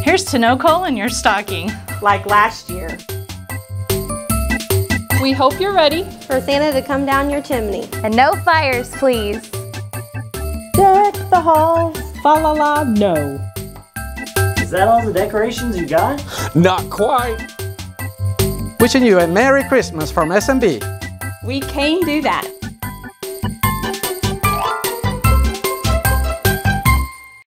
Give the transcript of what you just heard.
Here's to no coal in your stocking. Like last year. We hope you're ready for Santa to come down your chimney. And no fires, please. Deck the halls, fa la la, no. Is that all the decorations you got? Not quite. Wishing you a Merry Christmas from SMB. We can do that.